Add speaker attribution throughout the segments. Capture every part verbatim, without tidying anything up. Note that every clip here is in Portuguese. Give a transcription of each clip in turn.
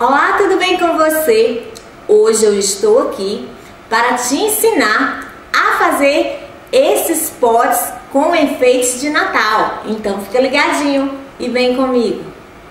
Speaker 1: Olá, tudo bem com você? Hoje eu estou aqui para te ensinar a fazer esses potes com enfeites de Natal. Então fica ligadinho e vem comigo.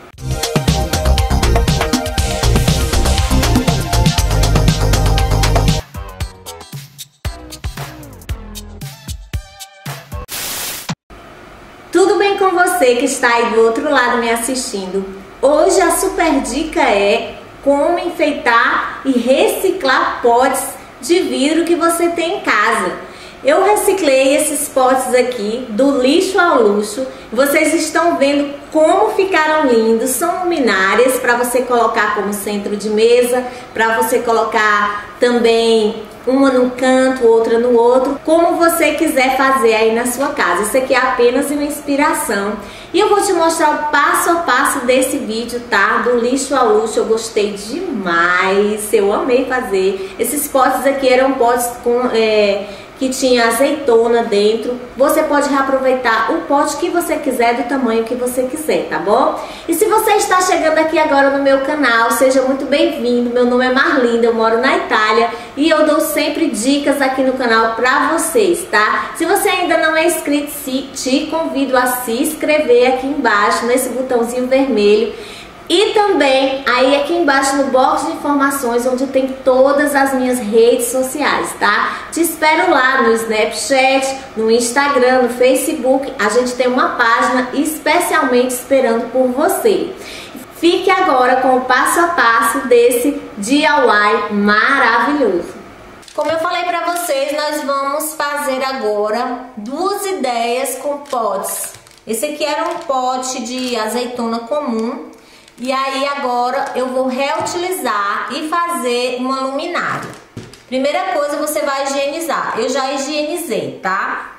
Speaker 1: Tudo bem com você que está aí do outro lado me assistindo? Hoje a super dica é como enfeitar e reciclar potes de vidro que você tem em casa. Eu reciclei esses potes aqui do lixo ao luxo. Vocês estão vendo como ficaram lindos. São luminárias para você colocar como centro de mesa, para você colocar também uma no canto, outra no outro, como você quiser fazer aí na sua casa. Isso aqui é apenas uma inspiração. E eu vou te mostrar o passo a passo desse vídeo, tá? Do lixo ao luxo. Eu gostei demais, eu amei fazer. Esses potes aqui eram potes com... É, que tinha azeitona dentro. Você pode reaproveitar o pote que você quiser, do tamanho que você quiser, tá bom? E se você está chegando aqui agora no meu canal, seja muito bem-vindo. Meu nome é Marlinda, eu moro na Itália e eu dou sempre dicas aqui no canal pra vocês, tá? Se você ainda não é inscrito, te convido a se inscrever aqui embaixo, nesse botãozinho vermelho. E também aí aqui embaixo no box de informações, onde tem todas as minhas redes sociais, tá? Te espero lá no Snapchat, no Instagram, no Facebook. A gente tem uma página especialmente esperando por você. Fique agora com o passo a passo desse D I Y maravilhoso. Como eu falei pra vocês, nós vamos fazer agora duas ideias com potes. Esse aqui era um pote de azeitona comum. E aí agora eu vou reutilizar e fazer uma luminária. Primeira coisa, você vai higienizar. Eu já higienizei, tá?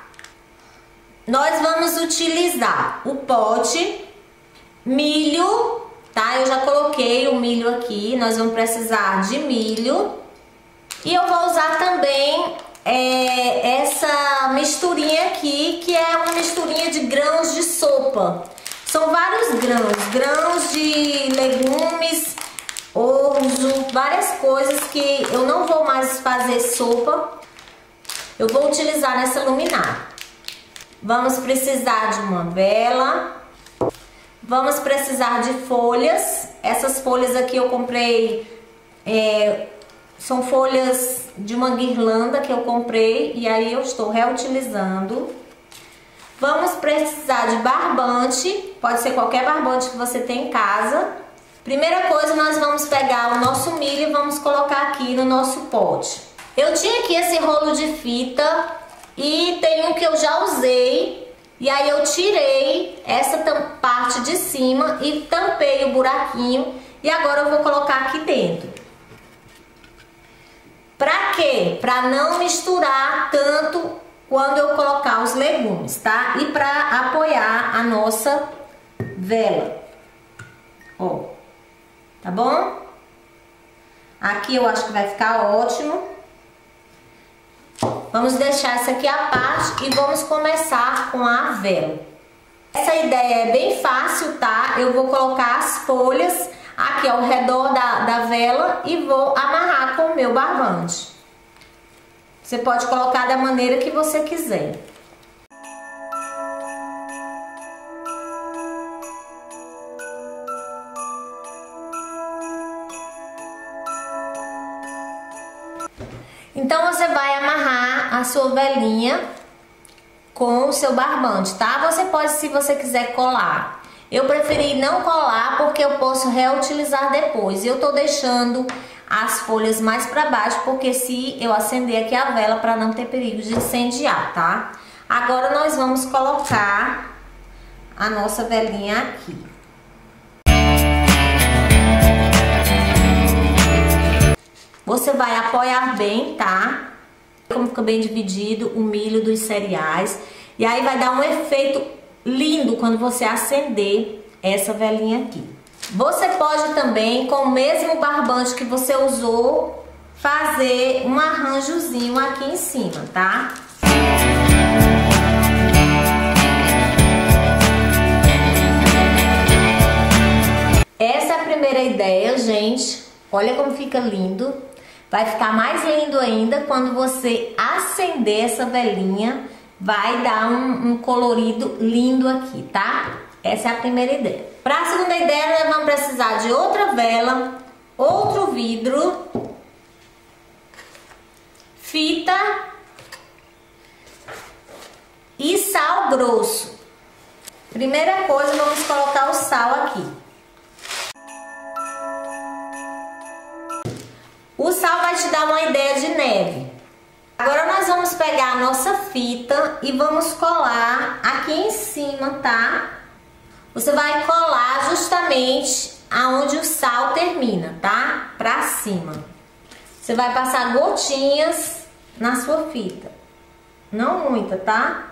Speaker 1: Nós vamos utilizar o pote, milho, tá? Eu já coloquei o milho aqui. Nós vamos precisar de milho. E eu vou usar também é, essa misturinha aqui, que é uma misturinha de grãos de sopa. São vários grãos, grãos de legumes, orzo, várias coisas que eu não vou mais fazer sopa. Eu vou utilizar nessa luminária. Vamos precisar de uma vela. Vamos precisar de folhas. Essas folhas aqui eu comprei, é, são folhas de uma guirlanda que eu comprei e aí eu estou reutilizando. Vamos precisar de barbante, pode ser qualquer barbante que você tem em casa. Primeira coisa, nós vamos pegar o nosso milho e vamos colocar aqui no nosso pote. Eu tinha aqui esse rolo de fita e tem um que eu já usei. E aí eu tirei essa parte de cima e tampei o buraquinho. E agora eu vou colocar aqui dentro. Pra quê? Pra não misturar tanto quando eu colocar os legumes, tá? E pra apoiar a nossa vela. Ó, tá bom? Aqui eu acho que vai ficar ótimo. Vamos deixar essa aqui à parte e vamos começar com a vela. Essa ideia é bem fácil, tá? Eu vou colocar as folhas aqui ao redor da, da vela e vou amarrar com o meu barbante. Você pode colocar da maneira que você quiser. Então você vai amarrar a sua velinha com o seu barbante, tá? Você pode, se você quiser, colar. Eu preferi não colar porque eu posso reutilizar depois. Eu tô deixando as folhas mais para baixo, porque se eu acender aqui a vela, para não ter perigo de incendiar, tá? Agora nós vamos colocar a nossa velinha aqui. Você vai apoiar bem, tá? Como fica bem dividido o milho dos cereais. E aí vai dar um efeito lindo quando você acender essa velinha aqui. Você pode também, com o mesmo barbante que você usou, fazer um arranjozinho aqui em cima, tá? Essa é a primeira ideia, gente. Olha como fica lindo. Vai ficar mais lindo ainda quando você acender essa velinha. Vai dar um, um colorido lindo aqui, tá? Essa é a primeira ideia. Para a segunda ideia, nós vamos precisar de outra vela, outro vidro, fita e sal grosso. Primeira coisa, vamos colocar o sal aqui. O sal vai te dar uma ideia de neve. Agora nós vamos pegar a nossa fita e vamos colar aqui em cima, tá? Você vai colar justamente aonde o sal termina, tá? Pra cima. Você vai passar gotinhas na sua fita. Não muita, tá?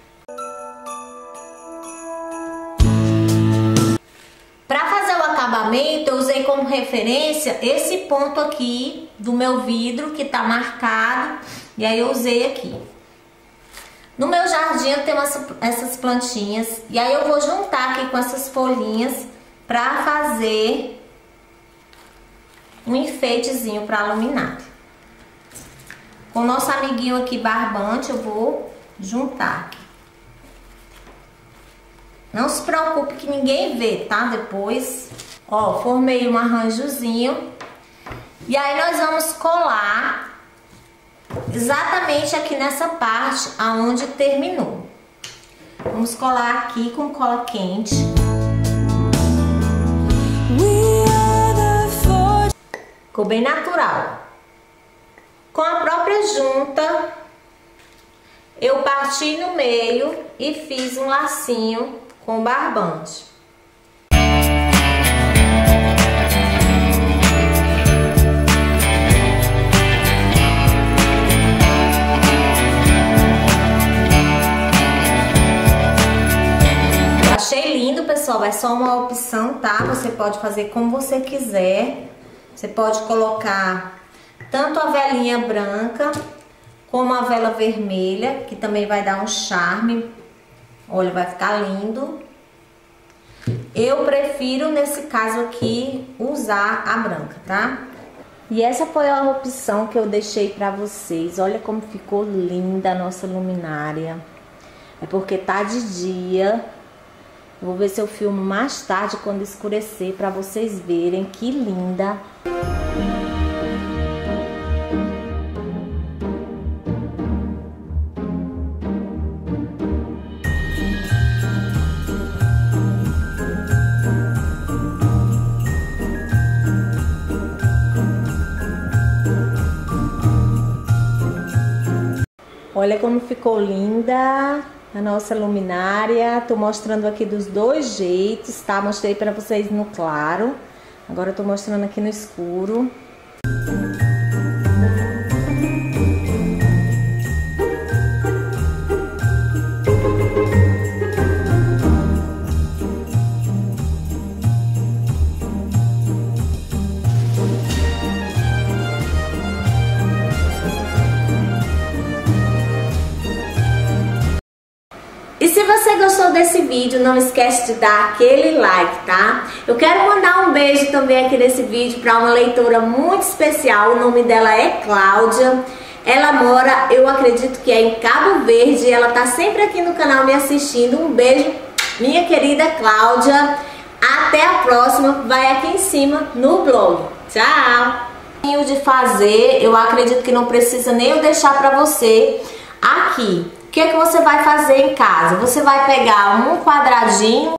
Speaker 1: Para fazer o acabamento, eu usei como referência esse ponto aqui do meu vidro que tá marcado. E aí eu usei aqui. No meu jardim eu tenho essas plantinhas. E aí eu vou juntar aqui com essas folhinhas para fazer um enfeitezinho para a luminária. Com o nosso amiguinho aqui barbante eu vou juntar aqui. Não se preocupe que ninguém vê, tá? Depois, ó, formei um arranjozinho. E aí nós vamos colar exatamente aqui nessa parte aonde terminou. Vamos colar aqui com cola quente. Ficou bem natural. Com a própria junta, eu parti no meio e fiz um lacinho com barbante. Achei lindo, pessoal, é só uma opção, tá? Você pode fazer como você quiser. Você pode colocar tanto a velinha branca como a vela vermelha, que também vai dar um charme. Olha, vai ficar lindo. Eu prefiro, nesse caso aqui, usar a branca, tá? E essa foi a opção que eu deixei pra vocês. Olha como ficou linda a nossa luminária. É porque tá de dia. Vou ver se eu filmo mais tarde quando escurecer para vocês verem que linda. Olha como ficou linda a nossa luminária. Tô mostrando aqui dos dois jeitos, tá? Mostrei pra vocês no claro. Agora eu tô mostrando aqui no escuro. E se você gostou desse vídeo, não esquece de dar aquele like, tá? Eu quero mandar um beijo também aqui nesse vídeo para uma leitora muito especial. O nome dela é Cláudia. Ela mora, eu acredito que é em Cabo Verde. Ela tá sempre aqui no canal me assistindo. Um beijo, minha querida Cláudia. Até a próxima. Vai aqui em cima no blog. Tchau! De fazer, eu acredito que não precisa nem eu deixar para você aqui. O que é que você vai fazer em casa? Você vai pegar um quadradinho